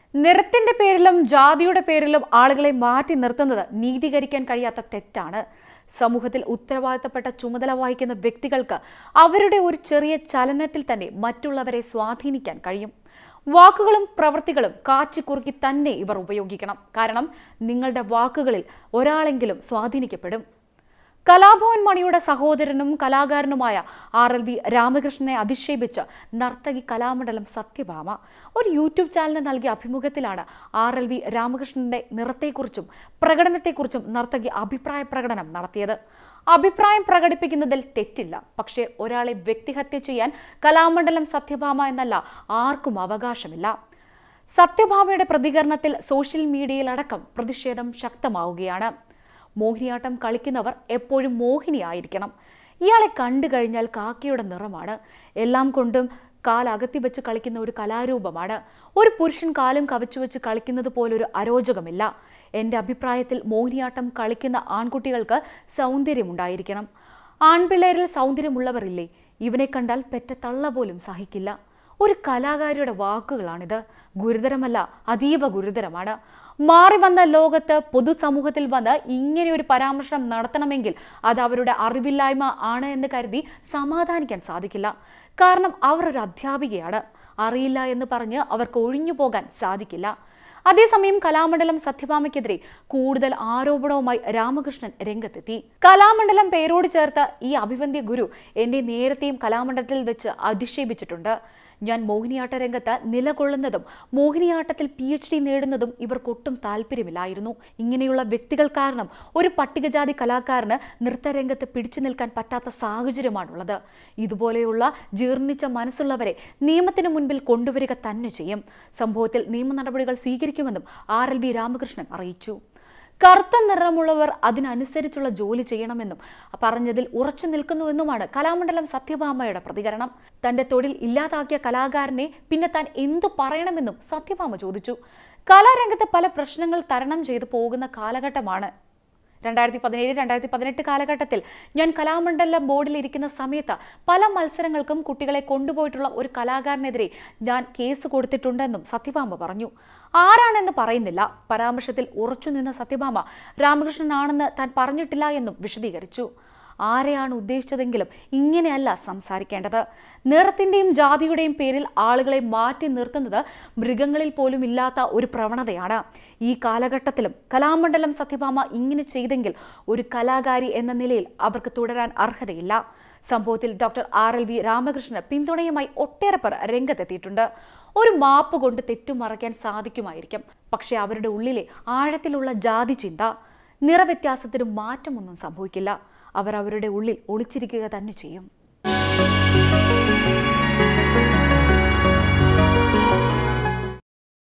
നിറത്തിന്റെ പേരിലും ജാതിയുടെ പേരിലും ആളുകളെ മാറ്റി നിർത്തുന്നത് നീതീകരിക്കാൻ കഴിയാത്ത തെറ്റാണ്. സമൂഹത്തിൽ ഉത്തരവാദിത്തപ്പെട്ട ചുമതല വഹിക്കുന്ന വ്യക്തികൾക്ക് അവരുടെ ഒരു ചെറിയ ചലനത്തിൽ തന്നെ മറ്റുള്ളവരെ സ്വാധീനിക്കാൻ കഴിയും. വാക്കുകളും പ്രവൃത്തികളും കാച്ചിക്കുറുക്കി തന്നെ ഇവർ ഉപയോഗിക്കണം. കാരണം നിങ്ങളുടെ വാക്കുകളിൽ ഒരാളെങ്കിലും സ്വാധീനിക്കപ്പെടും. കലാഭവൻ മണിയുടെ സഹോദരനും കലാകാരനുമായ RLV രാമകൃഷ്ണനെ അധിക്ഷേപിച്ച് നർത്തകി കലാമണ്ഡലം സത്യഭാമ ഒരു യൂട്യൂബ് ചാനലിന് നൽകിയ അഭിമുഖത്തിലാണ് RLV രാമകൃഷ്ണന്റെ നിറത്തെക്കുറിച്ചും പ്രകടനത്തെക്കുറിച്ചും നർത്തകി അഭിപ്രായ പ്രകടനം നടത്തിയത്. അഭിപ്രായം പ്രകടിപ്പിക്കുന്നതിൽ തെറ്റില്ല. പക്ഷേ ഒരാളെ വ്യക്തിഹത്യ ചെയ്യാൻ കലാമണ്ഡലം സത്യഭാമ എന്നല്ല ആർക്കും അവകാശമില്ല. സത്യഭാമയുടെ പ്രതികരണത്തിൽ സോഷ്യൽ മീഡിയയിലടക്കം പ്രതിഷേധം ശക്തമാവുകയാണ്. മോഹിനിയാട്ടം കളിക്കുന്നവർ എപ്പോഴും മോഹിനിയായിരിക്കണം. ഇയാളെ കണ്ടു കഴിഞ്ഞാൽ കാക്കയുടെ നിറമാണ്. എല്ലാം കൊണ്ടും കാലകത്തി വെച്ച് കളിക്കുന്ന ഒരു കലാരൂപമാണ്. ഒരു പുരുഷൻ കാലും കവച്ചു വെച്ച് കളിക്കുന്നത് പോലൊരു അരോചകമില്ല. എൻ്റെ അഭിപ്രായത്തിൽ മോഹിനിയാട്ടം കളിക്കുന്ന ആൺകുട്ടികൾക്ക് സൗന്ദര്യമുണ്ടായിരിക്കണം. ആൺപിള്ളേരിൽ സൗന്ദര്യമുള്ളവരില്ലേ? ഇവനെ കണ്ടാൽ പെറ്റ തള്ള പോലും സഹിക്കില്ല. ഒരു കലാകാരിയുടെ വാക്കുകളാണിത്. ഗുരുതരമല്ല, അതീവ ഗുരുതരമാണ്. മാറി വന്ന ലോകത്ത് പൊതുസമൂഹത്തിൽ വന്ന് ഇങ്ങനെ ഒരു പരാമർശനം നടത്തണമെങ്കിൽ അത് അവരുടെ അറിവില്ലായ്മ ആണ് എന്ന് കരുതി സമാധാനിക്കാൻ സാധിക്കില്ല. കാരണം അവർ ഒരു അധ്യാപികയാണ്. അറിയില്ല എന്ന് പറഞ്ഞ് അവർക്ക് ഒഴിഞ്ഞു പോകാൻ സാധിക്കില്ല. അതേസമയം കലാമണ്ഡലം സത്യഭാമയ്ക്കെതിരെ കൂടുതൽ ആരോപണവുമായി രാമകൃഷ്ണൻ രംഗത്തെത്തി. കലാമണ്ഡലം പേരോട് ചേർത്ത ഈ അഭിവന്ദ്യ ഗുരു എന്നെ നേരത്തെയും കലാമണ്ഡലത്തിൽ വെച്ച് അധിക്ഷേപിച്ചിട്ടുണ്ട്. ഞാൻ മോഹിനിയാട്ട രംഗത്ത് നിലകൊള്ളുന്നതും മോഹിനിയാട്ടത്തിൽ PhD നേടുന്നതും ഇവർക്കൊട്ടും താല്പര്യമില്ലായിരുന്നു. ഇങ്ങനെയുള്ള വ്യക്തികൾ കാരണം ഒരു പട്ടികജാതി കലാകാരന് നൃത്തരംഗത്ത് പിടിച്ചു നിൽക്കാൻ പറ്റാത്ത സാഹചര്യമാണുള്ളത്. ഇതുപോലെയുള്ള ജീർണിച്ച മനസ്സുള്ളവരെ നിയമത്തിന് മുൻപിൽ കൊണ്ടുവരിക തന്നെ ചെയ്യും. സംഭവത്തിൽ നിയമ നടപടികൾ സ്വീകരിക്കുമെന്നും RLV രാമകൃഷ്ണൻ അറിയിച്ചു. കറുത്ത നിറമുള്ളവർ അതിനനുസരിച്ചുള്ള ജോലി ചെയ്യണമെന്നും പറഞ്ഞതിൽ ഉറച്ചു നിൽക്കുന്നുവെന്നുമാണ് കലാമണ്ഡലം സത്യഭാമയുടെ പ്രതികരണം. തന്റെ തൊഴിൽ ഇല്ലാതാക്കിയ കലാകാരനെ പിന്നെ താൻ എന്തു പറയണമെന്നും സത്യഭാമ ചോദിച്ചു. കലാരംഗത്ത് പല പ്രശ്നങ്ങൾ തരണം ചെയ്തു പോകുന്ന കാലഘട്ടമാണ് 2017-2018 കാലഘട്ടത്തിൽ ഞാൻ കലാമണ്ഡലം ബോർഡിൽ ഇരിക്കുന്ന സമയത്ത് പല മത്സരങ്ങൾക്കും കുട്ടികളെ കൊണ്ടുപോയിട്ടുള്ള ഒരു കലാകാരനെതിരെ ഞാൻ കേസ് കൊടുത്തിട്ടുണ്ടെന്നും സത്യഭാമ പറഞ്ഞു. ആരാണെന്ന് പറയുന്നില്ല. പരാമർശത്തിൽ ഉറച്ചുനിന്ന സത്യഭാമ രാമകൃഷ്ണനാണെന്ന് താൻ പറഞ്ഞിട്ടില്ല എന്നും വിശദീകരിച്ചു. ആരെയാണ് ഉദ്ദേശിച്ചതെങ്കിലും ഇങ്ങനെയല്ല സംസാരിക്കേണ്ടത്. നിറത്തിന്റെയും ജാതിയുടെയും പേരിൽ ആളുകളെ മാറ്റി നിർത്തുന്നത് മൃഗങ്ങളിൽ പോലും ഇല്ലാത്ത ഒരു പ്രവണതയാണ്. ഈ കാലഘട്ടത്തിലും കലാമണ്ഡലം സത്യഭാമ ഇങ്ങനെ ചെയ്തെങ്കിൽ ഒരു കലാകാരി എന്ന നിലയിൽ അവർക്ക് തുടരാൻ അർഹതയില്ല. സംഭവത്തിൽ ഡോക്ടർ RLV രാമകൃഷ്ണന് പിന്തുണയുമായി ഒട്ടേറെ പേർ രംഗത്തെത്തിയിട്ടുണ്ട്. ഒരു മാപ്പ് കൊണ്ട് തെറ്റുമറയ്ക്കാൻ സാധിക്കുമായിരിക്കും. പക്ഷെ അവരുടെ ഉള്ളിലെ ആഴത്തിലുള്ള ജാതി ചിന്ത, നിറവ്യത്യാസത്തിന് മാറ്റമൊന്നും സംഭവിക്കില്ല. അവർ അവരുടെ ഉള്ളിൽ ഒളിച്ചിരിക്കുക തന്നെ ചെയ്യും.